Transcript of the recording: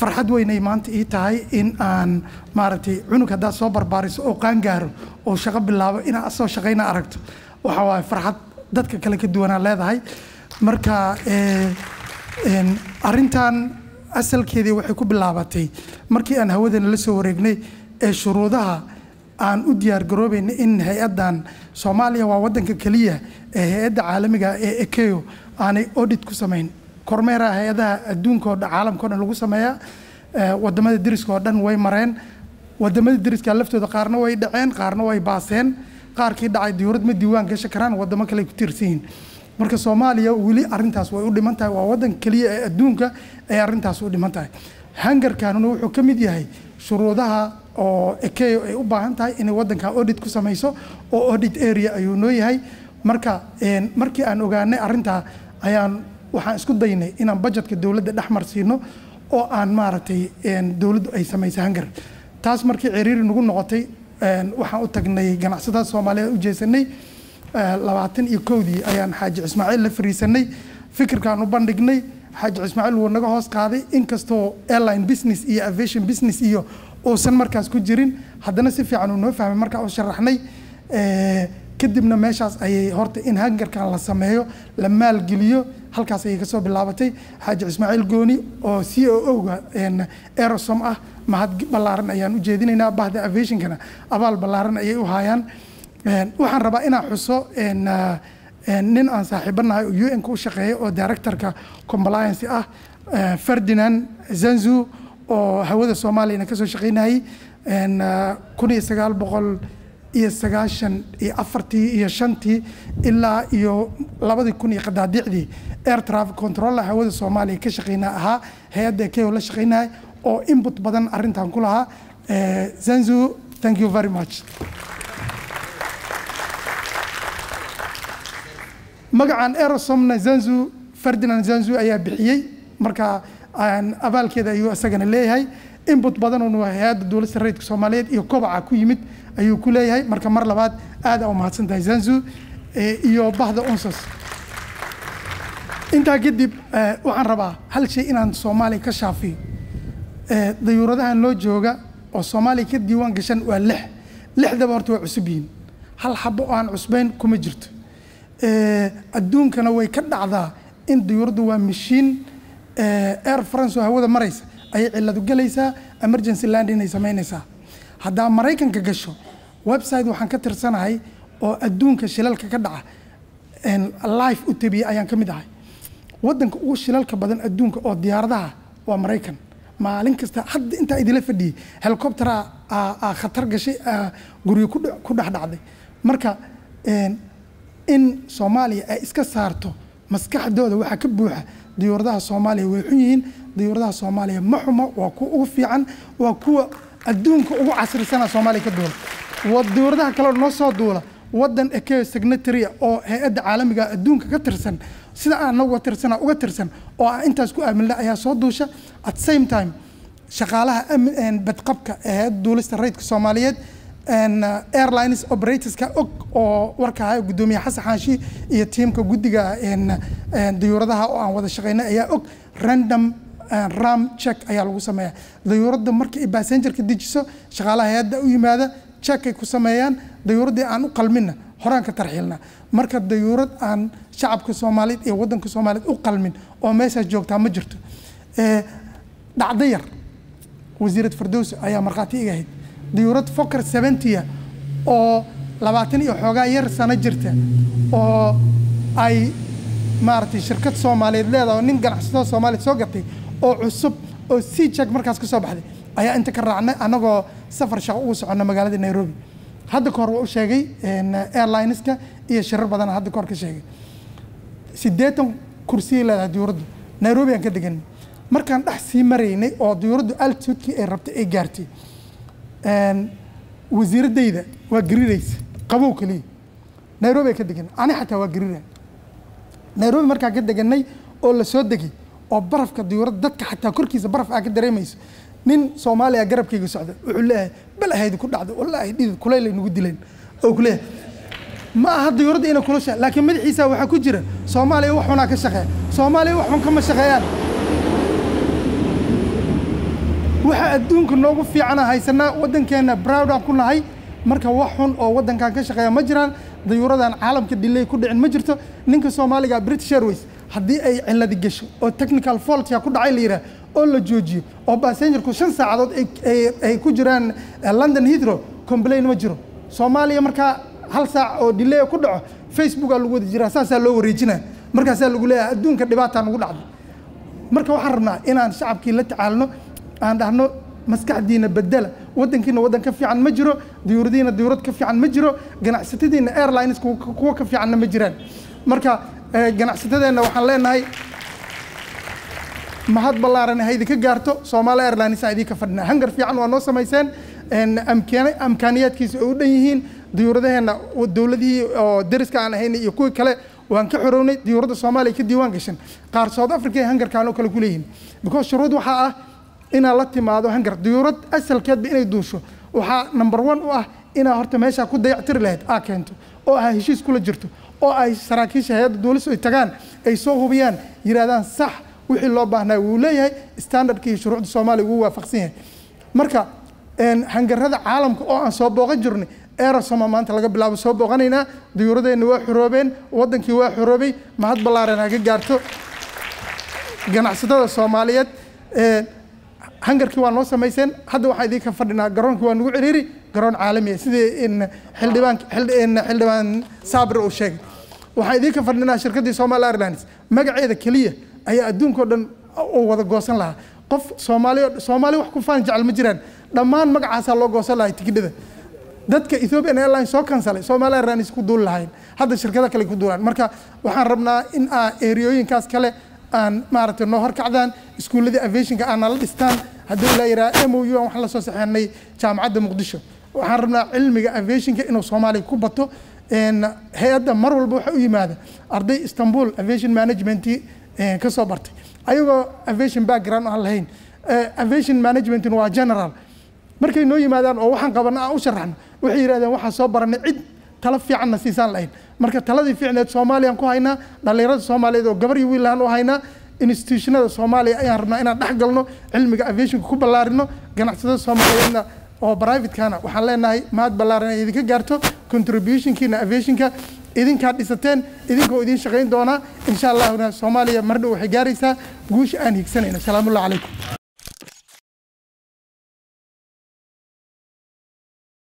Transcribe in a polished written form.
farxad weynay maanta ii tahay in aan maaragtay cunug haddaad soo barbaariso oo qaangaaro oo shaqo bilaabo inaad asoo shaqayna aragto waxa waaye farxad dadka kale ka duwanaa leedahay marka arrintan asalkeedii waxay ku bilaabatay markii aan hawadana la soo wareegnay ee shuruudaha aan u diyaar garoobayna in hay-addan Soomaaliya waa wadanka kaliya ee hay-adda caalamiga ee ECAO aanay audit ku samayn kormeeraha hay-adaha adduunka oo caalamka oo dhan lagu sameeyaa wadamada deriska oo dhan way mareen wadamada deriska laftooda qaarna way dhaceen qaarna way baaseen qaarkii dhacay diyuurad ma diiwaan gashan karaan wadamo kale ku tirsan marka Soomaaliya wali arintaas way u dhiman tahay waa wadan kaliya ee adduunka ee arintaas u dhiman tahay hangarkaanuna wuxuu ka mid yahay shuruudaha oo ECAO ay u baahan tahay in wadanka audit ku samayso oo audit area ayuu noo yahay marka markii aan ogaanay arinta ayaan waxaan isku daynay inaan budgetka dawladda dhaxmar siino oo aan maaragtay dawladdu ay samayso hangar taas markii ciriiri nagu noqotay waxaan u tagnay ganacsatada Soomaaliyeed u jeesanay 21 ayaan Xaaji Ismaaciil la fariisanay fikirkaan u bandhignay Xaaji Ismaaciil wuu naga hoos qaaday inkastoo airline business iyo aviation business iyo oosan markaas ku jirin haddana si fiican uu noo fahmay markaa u sharaxnay kadibna meeshaas ayay horta in hangarkan la sameeyo la maalgeliyo halkaas ayay ka soo bilaabatay Xaaji Ismaaciil Gooni oo COO-ga Aerosom ah mahad ballaaran ayaan u jeedinaynaa bahda aviation-kana abaal ballaaran ayay u hayaan waxaan rabaa inaan xuso nin aan saaxiibanahay oo UN ku shaqeeyo oo directorka compliance ah Ferdinand Zanzu oo hawada Soomaaliya ka soo shaqeynayay 1994 ilaa iyo 2000 qadaadicdii air traffic control hawada Soomaaliya ka shaqeynaa ahaa hay'adda ECAO la shaqeynay oo input badan arintan ku lahaa Zanzu thank you very much magacan Aerosomna Zanzu Ferdinand Zanzu ayaa bixiyay marka aan abaalkeeda ayuu asagana leeyahay input badan oo hay'adda dawladda rayidka Soomaaliyeed iyo kobaca ku yimid ayuu ku leeyahay marka mar labaad aad u mahadsantahay Zanzu iyo bahda Onsas inta kadib waxaan rabaa hal shay inaan Soomaaliya ka shaafiyo dayuuradahan loo jooga oo Soomaaliya ka diiwaan gashan waa 6 horta waa cusub yihiin hal xabo aan cusbeen kuma jirto adduunkana way ka dhacdaa in dayuuradu waa machine Air France oo hawada maraysa ay ciladu galaysaa emergency landing ay sameynaysaa hadda Mareykanka gasho website waxaan ka tirsanahay oo adduunka shilalka ka dhaca live u tabiya ayaan ka mid ahay wadanka ugu shilalka badan adduunka oo diyaaradaha waa Mareykan maalin kasta hadda inta idila fadhiyay helicopter khatar gashay guriga ku dhaxdhacday marka in Soomaaliya ay iska saarto maskaxdooda waxa ka buuxa diyuuradaha Soomaaliya way xun yihiin diyuuradaha Soomaaliya ma xumo waa ku ugu fiican waa kuwa adduunka ugu casrisan Soomaaliya ka duula wadiyuuradaha kale noo soo duula wadan ECAO signatory oo hay'adda caalamiga adduunka ka tirsan sida aan uga tirsan oo intaas ku aaminla ayaa soo duusha at same time shaqaalaha badqabka hay'adda dawladda rayidka Soomaaliyeed airlines operators ka oo warka gudoomiye Xasan Xaashi iyo teamka gudiga diyuuradaha oo aan wada shaqeynay ayaa og random ram check ayaa lagu sameeyaa diyuuradda markii passenger-ka dejiso shaqaalaha hay'adda u yimaada check ay ku sameeyaan diyuuradda aan u qalmin horaan ka tarxiilna marka diyuurad aan shacabka Soomaaliyeed iyo wadanka Soomaaliyeed u qalmin oo meesha joogta ma jirto dhacdo yar wasiirad Firdawsi ayaa marqaati iga ahayd diyuurad Fokker 70 oo 20 iyo xoogaa yar sano jirta oo ay maartay shirkad Soomaaliyeed leedahay nin ganacsato Soomaaliyeed soo gatay oo cusub oo si check markaas ka soo baxday ayaa inta ka raacnay anagoo safar shaqo ugu socona magaalada Nairobi hadda koor uu sheegay airlineska iyo shirar badan hadda koor ka sheegay 80 kursi leedahay diyuuraddu Nairobi aan ka degan markaan dhax sii mareynay oo diyuuraddu altitude ay rabtay ay gaartay wasiiradayda waa gariiraysa qabow kaliya Nairobi ka degan ani xataa waa gariiray Nairobi markaa ka deganay oo la soo degay oo barafka diyuurad dadka xataa korkiisa baraf ka dareemayso nin Soomaaliya garabkayga socda wuxuu leeyahay bal ahayd ku dhacdo wallahi dhid kuleyl ay nagu dileen oo kuley ma aha diyuurada inay kulasha laakiin madaxiisa waxa ku jira Soomaaliya wax xuna ka shaqeeya Soomaaliya wax xun kama shaqeeyaan waxa adduunka noogu fiicana haysanaa waddankeena proud aan ku nahay marka wax xun oo waddankan ka shaqeeya ma jiraan dayuuradan caalamka delay ku dhicin ma jirto ninka Soomaaliga British Airways haddii ay cilad gasho oo technical fault ku dhacay la yiraahdo oo la joojiyo oo passenger-ku 5 saacadood ay ku jiraan London Heathrow complain ma jiro Soomaaliya marka hal saac oo delay ku dhaco Facebook lagu wada jiraa saasa loo wareejinaa markaas lagu leeyahay adduunka dhibaato nagu dhacdo marka waxaan rabnaa inaan shacabkii la tacaalno aan dhahno maskaxdiina bedela waddankiina waddan ka fiican ma jiro diyuuradiina diyuurad ka fiican ma jiro ganacsatadiina airlines kuwa ka fiicanna ma jiraan marka ganacsatadeenna waxaan leenahay mahad ballaaran haydi ka gaarto Soomaali Airlines aydi ka fadhina hangar fiican waa noo samayseen amkaaniyaadkiisa u dhan yihiin diyuuradaheena dawladii oo dariska aan ahayn iyo kuwa kale waan ka xorownay diyuurada Soomaaliya ka diiwaan gashan qaar South Africa hangarkaan oo kale ku leeyihiin because shuruud waxa ah in la timaado hangar diyuurad asalkeed inay duusho waxa number 1 u ah in horta meesha ku dayactir lahayd keento oo ay heshiis kula jirto oo ay saraakiisha hay'adda dawladda ay tagaan ay soo hubiyaan yiraahdaan sax wixii loo baahnaa uu leeyahay standardkii shuruucda Soomaaliya uu waafaqsan yahay marka hangarada caalamka oo aan soo booqan jirnay Aerosoma maanta laga bilaabo soo booqanayna diyuuradeena waa xoroobeen wadankii waa xoroobay mahad ballaaran ka gaarto ganacsatada Soomaaliyeed hangarkii waa noo samayseen hadda waxa idinka fadhinaa garoonkii waa nagu ciriiri garoon caalami ah sidii in xildhibaan Sabir uu sheegay waxa idinka fadhinaa shirkadii Somali Airlines magaceeda kaliya ayaa adduunka dhan oo wada goosan lahaa qof Soomaali wax ku faan jecel ma jiraan dhammaan magacaasa loo goosan lahaa tigidhada dadka Ethiopian Airlines soo kansalay Somali Airlines ku duul lahayn hadda shirkada kale ku duulaan marka waxaan rabnaa in areooyinkaas kale aan maaragtay noo horkacdaan iskuuladii aviationka aan la dhistaan haddii la yiraahdo MOU wax la soo saxeynay jaamacadda Muqdisho waxaan rabnaa cilmiga aviationka inuu Soomaaliya ku bato hay'adda mar walba waxa u yimaada arday Istanbul aviation management ka soo bartay ayagoo aviation background aan lahayn aviation management waa general markay noo yimaadaan oo waxaan qabanaa u sharaxno waxay yiraahdeen waxa soo baranay cid tala fiican siisan lahayn marka taladii fiicneed Soomaaliyan ku haynaa dhalinyarada Soomaaliyeed oo gabar iyo wiil aan u haynaa institutionada Soomaaliya ayaan rabnaa inaan dhex galno cilmiga aviation ku ballaarino ganacsatada Soomaaliyeedna oo private kana waxaan leenahay mahad ballaaran idinka gaarto contributionkiina aviationka idinka dhisateen idinkoo idin shaqeyn doona insha Allah Soomaaliya mar dhow waxay gaaraysaa guush aan higsanayna salaamu alaykum